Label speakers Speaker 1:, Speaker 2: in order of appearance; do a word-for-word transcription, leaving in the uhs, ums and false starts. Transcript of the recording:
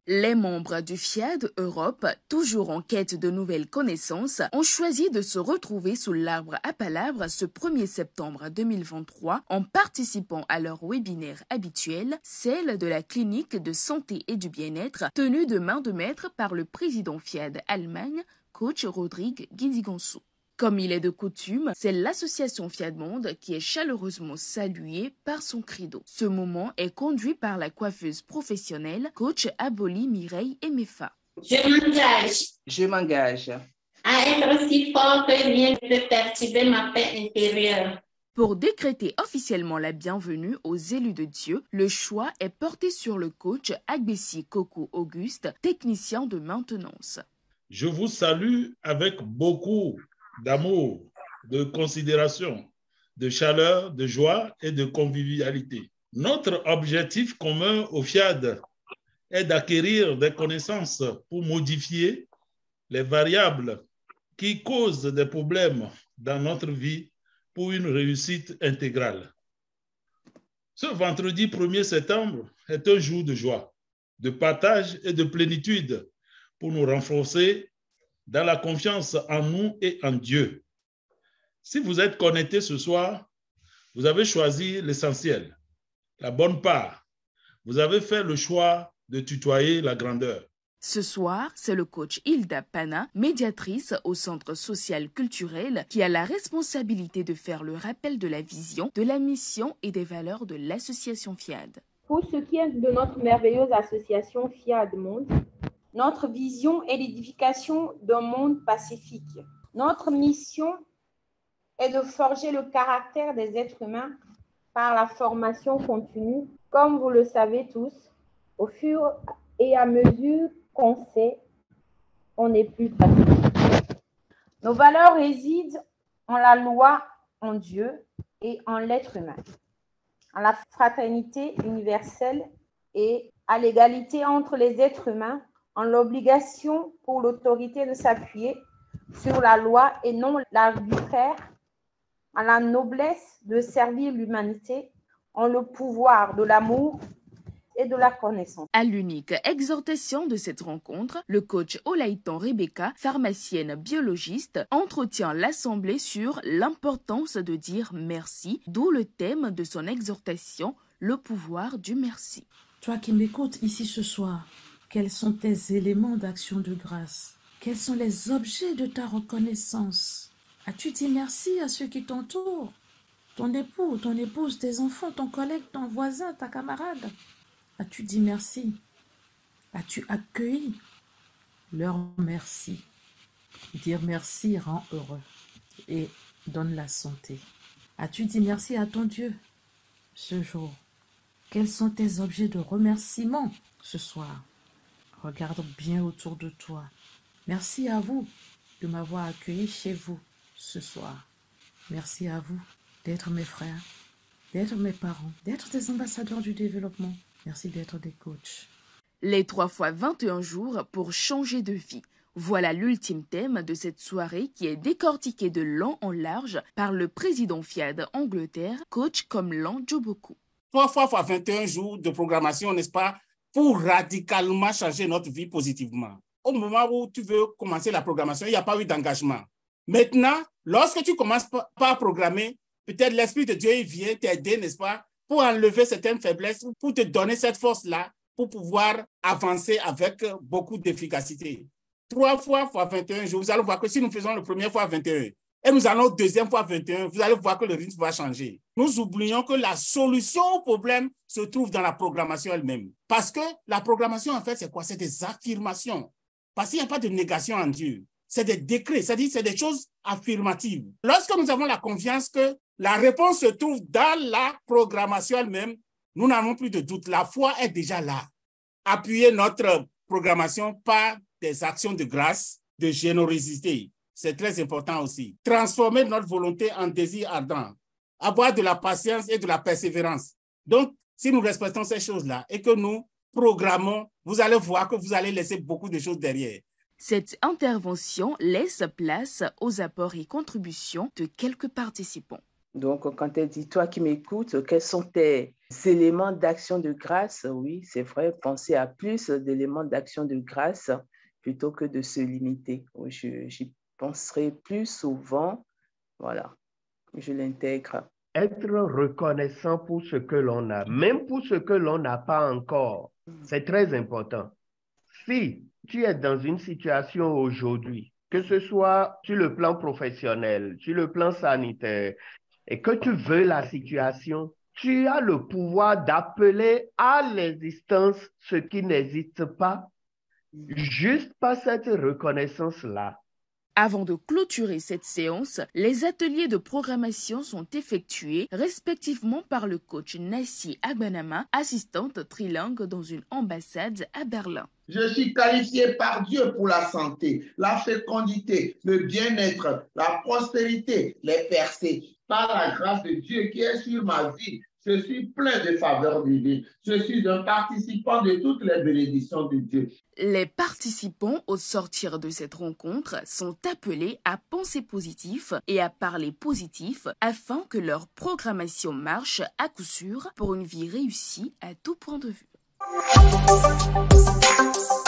Speaker 1: Les membres du FIAD Europe, toujours en quête de nouvelles connaissances, ont choisi de se retrouver sous l'arbre à palabres ce premier septembre deux mille vingt-trois en participant à leur webinaire habituel, celle de la clinique de santé et du bien-être, tenue de main de maître par le président FIAD Allemagne, coach Rodrigue Guidigansou. Comme il est de coutume, c'est l'association FIAD Monde qui est chaleureusement saluée par son credo. Ce moment est conduit par la coiffeuse professionnelle, coach Aboli Mireille Emefa.
Speaker 2: Je m'engage.
Speaker 3: Je m'engage.
Speaker 2: À être aussi fort que rien ne peut perturber ma paix intérieure.
Speaker 1: Pour décréter officiellement la bienvenue aux élus de Dieu, le choix est porté sur le coach Agbessi Coco Auguste, technicien de maintenance.
Speaker 4: Je vous salue avec beaucoup d'amour, de considération, de chaleur, de joie et de convivialité. Notre objectif commun au FIAD est d'acquérir des connaissances pour modifier les variables qui causent des problèmes dans notre vie pour une réussite intégrale. Ce vendredi premier septembre est un jour de joie, de partage et de plénitude pour nous renforcer dans la confiance en nous et en Dieu. Si vous êtes connectés ce soir, vous avez choisi l'essentiel, la bonne part. Vous avez fait le choix de tutoyer la grandeur.
Speaker 1: Ce soir, c'est le coach Hilda Pana, médiatrice au Centre social culturel, qui a la responsabilité de faire le rappel de la vision, de la mission et des valeurs de l'association FIAD.
Speaker 5: Pour ce qui est de notre merveilleuse association FIAD Monde, notre vision est l'édification d'un monde pacifique. Notre mission est de forger le caractère des êtres humains par la formation continue. Comme vous le savez tous, au fur et à mesure qu'on sait, on est plus pacifique. Nos valeurs résident en la loi, en Dieu et en l'être humain, en la fraternité universelle et à l'égalité entre les êtres humains, en l'obligation pour l'autorité de s'appuyer sur la loi et non l'arbitraire, en la noblesse de servir l'humanité, en le pouvoir de l'amour et de la connaissance.
Speaker 1: À l'unique exhortation de cette rencontre, le coach Olaïtan Rebecca, pharmacienne biologiste, entretient l'Assemblée sur l'importance de dire merci, d'où le thème de son exhortation, le pouvoir du merci.
Speaker 6: Toi qui m'écoutes ici ce soir, quels sont tes éléments d'action de grâce? Quels sont les objets de ta reconnaissance? As-tu dit merci à ceux qui t'entourent? Ton époux, ton épouse, tes enfants, ton collègue, ton voisin, ta camarade? As-tu dit merci? As-tu accueilli leur merci? Dire merci rend heureux et donne la santé. As-tu dit merci à ton Dieu ce jour? Quels sont tes objets de remerciement ce soir? Regarde bien autour de toi. Merci à vous de m'avoir accueilli chez vous ce soir. Merci à vous d'être mes frères, d'être mes parents, d'être des ambassadeurs du développement. Merci d'être des coachs.
Speaker 1: Les trois fois vingt et un jours pour changer de vie. Voilà l'ultime thème de cette soirée qui est décortiqué de long en large par le président FIAD Angleterre, coach Komlan Djoboku.
Speaker 7: Trois fois fois vingt et un jours de programmation, n'est-ce pas, pour radicalement changer notre vie positivement. Au moment où tu veux commencer la programmation, il n'y a pas eu d'engagement. Maintenant, lorsque tu commences par programmer, peut-être l'Esprit de Dieu vient t'aider, n'est-ce pas, pour enlever certaines faiblesses, pour te donner cette force-là, pour pouvoir avancer avec beaucoup d'efficacité. Trois fois fois vingt et un jours, vous allez voir que si nous faisons le premier fois vingt et un, et nous allons au deuxième fois vingt et un, vous allez voir que le rythme va changer. Nous oublions que la solution au problème se trouve dans la programmation elle-même. Parce que la programmation, en fait, c'est quoi? C'est des affirmations. Parce qu'il n'y a pas de négation en Dieu. C'est des décrets, c'est-à-dire c'est des choses affirmatives. Lorsque nous avons la confiance que la réponse se trouve dans la programmation elle-même, nous n'avons plus de doute. La foi est déjà là. Appuyer notre programmation par des actions de grâce, de générosité. C'est très important aussi. Transformer notre volonté en désir ardent. Avoir de la patience et de la persévérance. Donc, si nous respectons ces choses-là et que nous programmons, vous allez voir que vous allez laisser beaucoup de choses derrière.
Speaker 1: Cette intervention laisse place aux apports et contributions de quelques participants.
Speaker 3: Donc, quand elle dit, toi qui m'écoutes, quels sont tes éléments d'action de grâce? Oui, c'est vrai, penser à plus d'éléments d'action de grâce plutôt que de se limiter. Oui, je, j'y penserai plus souvent. Voilà, je l'intègre.
Speaker 8: Être reconnaissant pour ce que l'on a, même pour ce que l'on n'a pas encore, c'est très important. Si tu es dans une situation aujourd'hui, que ce soit sur le plan professionnel, sur le plan sanitaire, et que tu veux la situation, tu as le pouvoir d'appeler à l'existence ce qui n'existe pas, juste par cette reconnaissance-là.
Speaker 1: Avant de clôturer cette séance, les ateliers de programmation sont effectués respectivement par le coach Nassi Agbanama, assistante trilingue dans une ambassade à Berlin.
Speaker 9: Je suis qualifié par Dieu pour la santé, la fécondité, le bien-être, la prospérité, les percées. Par la grâce de Dieu qui est sur ma vie, je suis plein de faveurs divines. Je suis un participant de toutes les bénédictions de Dieu.
Speaker 1: Les participants, au sortir de cette rencontre, sont appelés à penser positif et à parler positif afin que leur programmation marche à coup sûr pour une vie réussie à tout point de vue.